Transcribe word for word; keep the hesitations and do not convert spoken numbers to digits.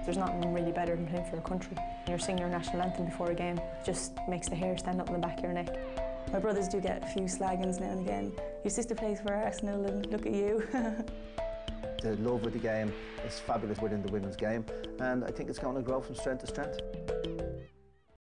There's nothing really better than playing for your country. You're singing your national anthem before a game. It just makes the hair stand up on the back of your neck. My brothers do get a few slaggings now and again. Your sister plays for Arsenal and look at you. The love of the game is fabulous within the women's game, and I think it's going to grow from strength to strength.